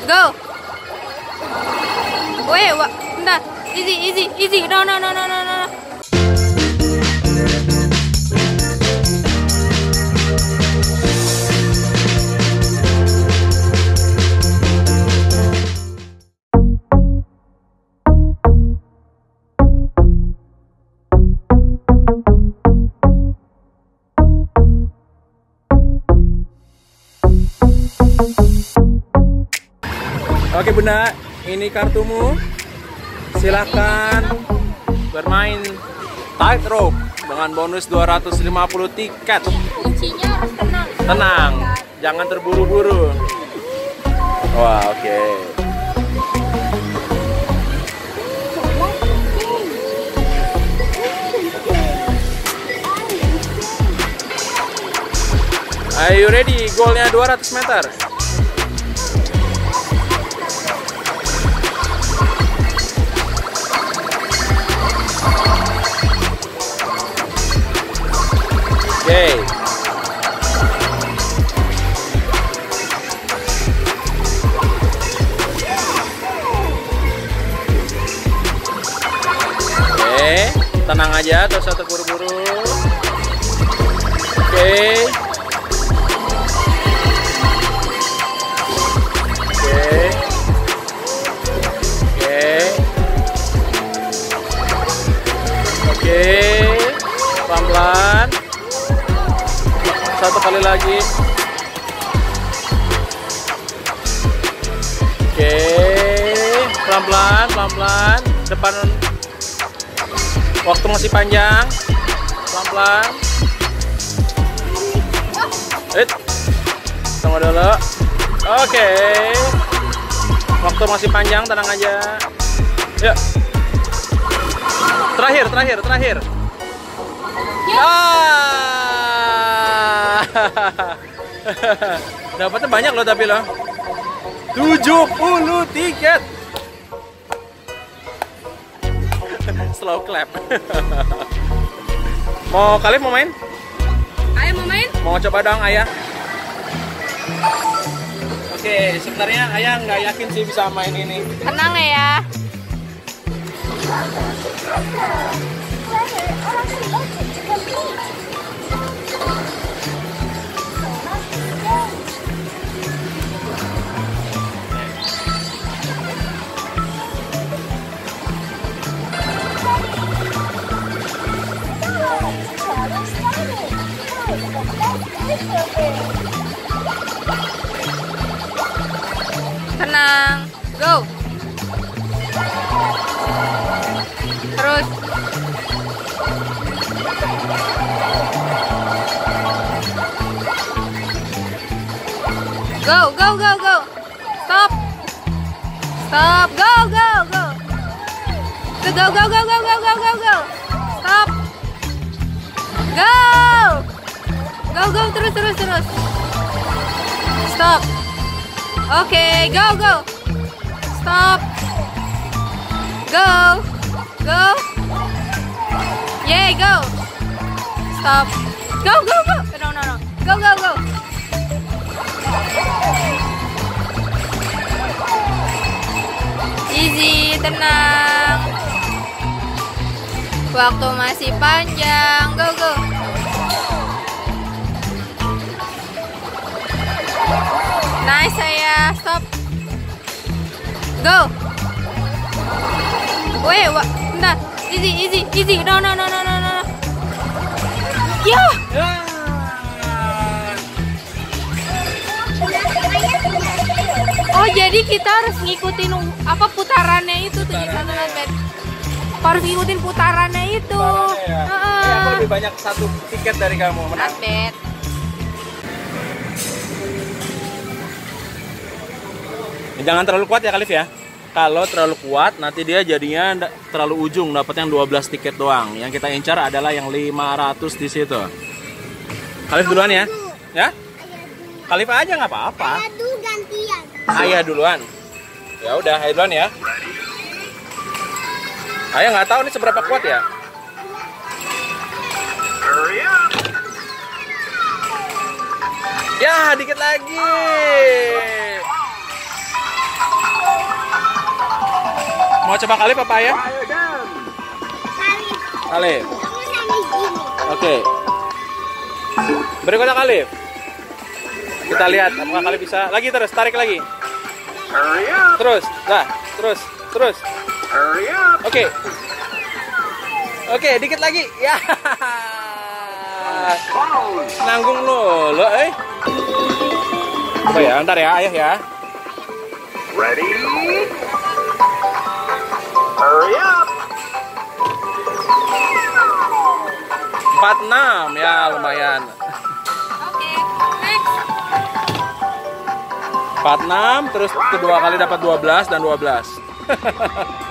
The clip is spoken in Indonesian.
Go. Wait, bentar. Easy. No. Oke Bunda, ini kartumu. Silahkan bermain tightrope dengan bonus 250 tiket. Kuncinya harus tenang. Tenang, jangan terburu-buru. Wah, oke. Are you ready? Goalnya 200 meter. Oke. Tenang aja, terus usah terburu-buru. Oke. Pelan-pelan. Satu kali lagi. Oke, pelan-pelan. Depan, waktu masih panjang. Pelan-pelan. Tunggu dulu. Oke, waktu masih panjang, tenang aja. Yuk. Terakhir. Dapatnya banyak loh tapi loh. 70 tiket. Slow clap. Kalian mau main? Ayah mau main? Mau coba dong ayah. Oke, sebenarnya ayah nggak yakin sih bisa main ini. Tenang ya. Tenang, go. Terus. Go. Stop. Go. Go. Stop. Go. Terus. Stop. Oke, go. Stop. Go. Yay, go. Stop. Go. No. Go. Easy, tenang. Waktu masih panjang. Go. Nice saya. Stop. Go. Wait, bentar. Easy. No. Yeah. Oh, jadi kita harus ngikutin putarannya itu tuh. Harus ngikutin putarannya itu. Ya. Aku lebih banyak satu tiket dari kamu, menang. Bet. Jangan terlalu kuat ya Khalif ya. Kalau terlalu kuat nanti dia jadinya terlalu ujung, dapat yang 12 tiket doang. Yang kita incar adalah yang 500 di situ. Khalif duluan ya. Ya? Khalif aja nggak apa-apa. Ayah dulu gantian. Ayah duluan. Ya udah, ayah duluan ya. Ayah nggak tahu nih seberapa kuat ya. Ya, dikit lagi. Mau coba Khalif apa ya? Khalif. Oke. Berikutnya Khalif. Kita lihat apakah Khalif bisa. Lagi terus, tarik lagi. Terus, dah, terus. Oke. Oke, dikit lagi. Ya. Nanggung lo, Coba ya, ntar ya, ayah ya. Ready? Hurry up. 46 ya, lumayan. Oke, next. 46 terus kedua kali dapat 12 dan 12.